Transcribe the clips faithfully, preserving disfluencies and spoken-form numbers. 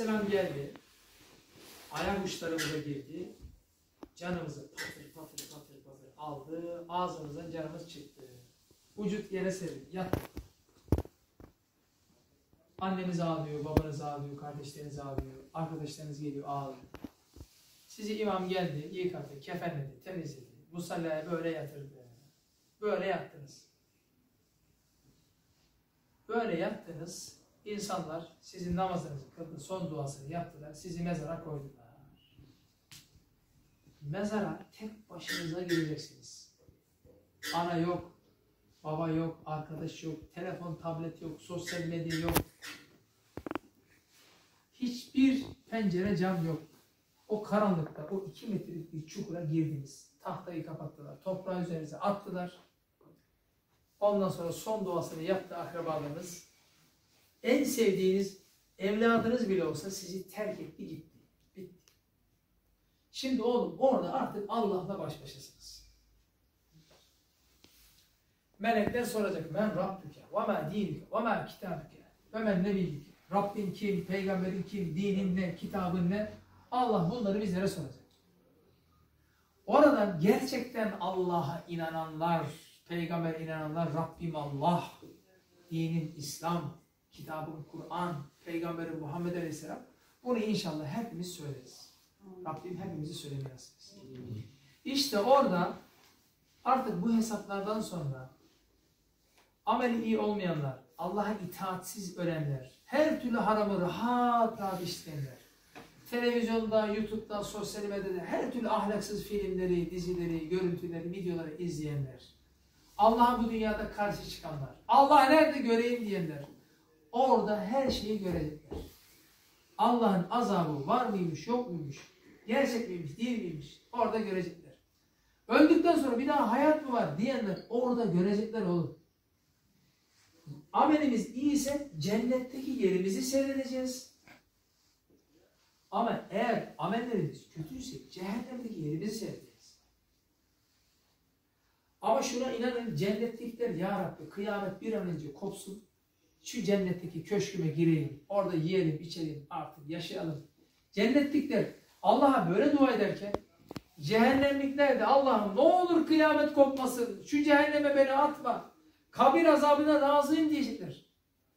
Aleyhisselam geldi. Ayak uçlarımıza girdi. Canımızı patır patır patır patır aldı. Ağzımızdan canımız çıktı. Vücut yere serildi. Yat. Anneniz ağlıyor, babanız ağlıyor, kardeşleriniz ağlıyor, arkadaşlarınız geliyor ağlıyor. Sizi imam geldi, yıkadı, kefenledi, temizledi. Musallaya böyle yatırdı. Böyle yattınız. Böyle yattınız. İnsanlar sizin namazınızı kıldı, son duasını yaptılar, sizi mezara koydular. Mezara tek başınıza gireceksiniz. Ana yok, baba yok, arkadaş yok, telefon, tablet yok, sosyal medya yok. Hiçbir pencere, cam yok. O karanlıkta, o iki metrelik bir çukura girdiniz. Tahtayı kapattılar, toprağı üzerinize attılar. Ondan sonra son duasını yaptı akrabalarınız. En sevdiğiniz evladınız bile olsa sizi terk etti gitti. Bitti. Şimdi oğlum orada artık Allah'la baş başasınız. Melekler soracak. Men Rabbüke ve ma dinike ve ma kitabüke ve men nebiyyike. Rabbin kim, peygamberin kim, dinin ne, kitabın ne? Allah bunları bizlere soracak. Oradan gerçekten Allah'a inananlar, peygambere inananlar, Rabbim Allah, dinin İslam, kitabın Kur'an, peygamberin Muhammed Aleyhisselam, bunu inşallah hepimiz söyleriz. Rabbim hepimizi söylemeye nasip etsin. İşte orada artık bu hesaplardan sonra ameli iyi olmayanlar, Allah'a itaatsiz ölenler, her türlü haramı rahat rahat işleyenler, televizyonda, YouTube'da, sosyal medyada her türlü ahlaksız filmleri, dizileri, görüntüleri, videoları izleyenler, Allah'a bu dünyada karşı çıkanlar, Allah nerede göreyim diyenler, orada her şeyi görecekler. Allah'ın azabı var mıymış, yok muymuş, gerçek miymiş, değil miymiş, orada görecekler. Öldükten sonra bir daha hayat mı var diyenler orada görecekler oğlum. Amelimiz iyiyse cennetteki yerimizi seyredeceğiz. Ama eğer amellerimiz kötüyse cehennemdeki yerimizi seyredeceğiz. Ama şuna inanın, cennetlikler ya Rabbi kıyamet bir an önce kopsun. Şu cennetteki köşküme gireyim. Orada yiyelim, içelim, artık yaşayalım. Cennetlikler Allah'a böyle dua ederken cehennemlikler de Allah'ım ne olur kıyamet kopmasın. Şu cehenneme beni atma. Kabir azabına razıyım diyecekler.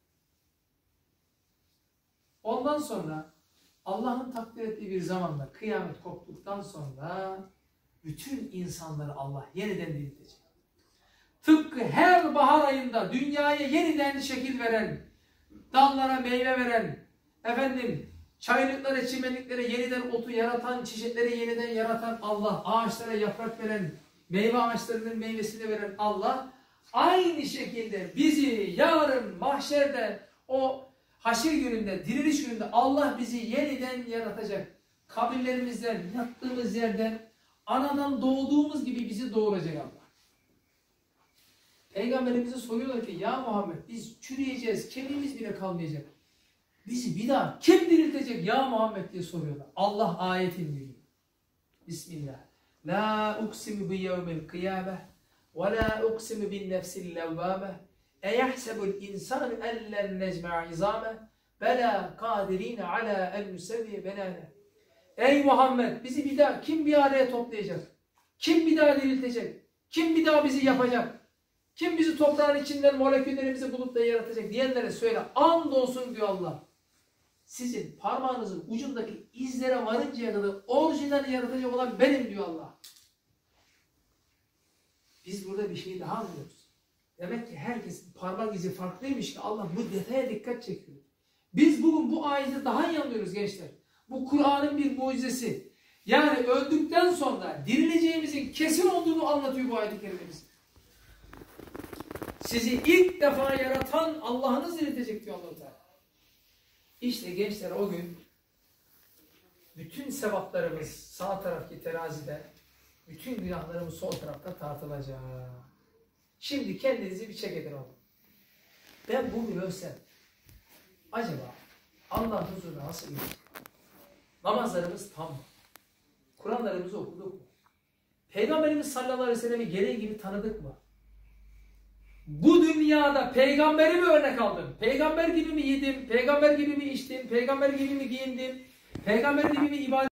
Ondan sonra Allah'ın takdir ettiği bir zamanda kıyamet koptuktan sonra bütün insanları Allah yeniden diriltecek. Tıpkı her bahar ayında dünyaya yeniden şekil veren, dallara meyve veren, efendim çaylıklara, çimenliklere yeniden otu yaratan, çiçekleri yeniden yaratan Allah, ağaçlara yaprak veren, meyve ağaçlarının meyvesini veren Allah, aynı şekilde bizi yarın mahşerde, o haşir gününde, diriliş gününde Allah bizi yeniden yaratacak. Kabirlerimizden, yattığımız yerden, anadan doğduğumuz gibi bizi doğuracak Allah. Peygamberimize soruyorlar ki ya Muhammed biz çürüyeceğiz, kemiğimiz bile kalmayacak. Bizi bir daha kim diriltecek ya Muhammed diye soruyorlar. Allah ayetini diyor. Bismillah. La uksimu bi yevmil kıyameh ve la uksimu bin nefsil levvameh eyahsebul insanu ellen necma'a izameh bela kadirine ala en nusevviye benane. Ey Muhammed bizi bir daha kim bir araya toplayacak? Kim bir daha diriltecek? Kim bir daha bizi yapacak? Kim bizi toprağın içinden moleküllerimizi bulup da yaratacak diyenlere söyle. Andolsun diyor Allah. Sizin parmağınızın ucundaki izlere varıncaya kadar orijinali yaratacak olan benim diyor Allah. Biz burada bir şey daha anlıyoruz. Demek ki herkesin parmak izi farklıymış ki Allah bu detaya dikkat çekiyor. Biz bugün bu ayeti daha iyi anlıyoruz gençler. Bu Kur'an'ın bir mucizesi. Yani öldükten sonra dirileceğimizin kesin olduğunu anlatıyor bu ayet-i kerimemiz. Sizi ilk defa yaratan Allah'ınız diriltecek diyor Allah Teala. İşte gençler o gün bütün sevaplarımız sağ taraftaki terazide, bütün günahlarımız sol tarafta tartılacak. Şimdi kendinizi bir çek edin oğlum. Ben bugün ölsem acaba Allah'ın huzuruna nasıl gidecek? Namazlarımız tam mı? Kur'anlarımızı okuduk mu? Peygamberimiz sallallahu aleyhi ve sellem'i gereği gibi tanıdık mı? Bu dünya dünyada peygamberi mi örnek aldım? Peygamber gibi mi yedim? Peygamber gibi mi içtim? Peygamber gibi mi giyindim? Peygamber gibi mi ibadet